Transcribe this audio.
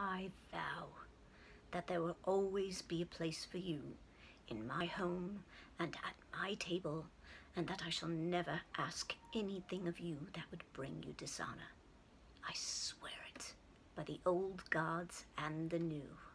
I vow that there will always be a place for you in my home and at my table, and that I shall never ask anything of you that would bring you dishonor. I swear it by the old gods and the new.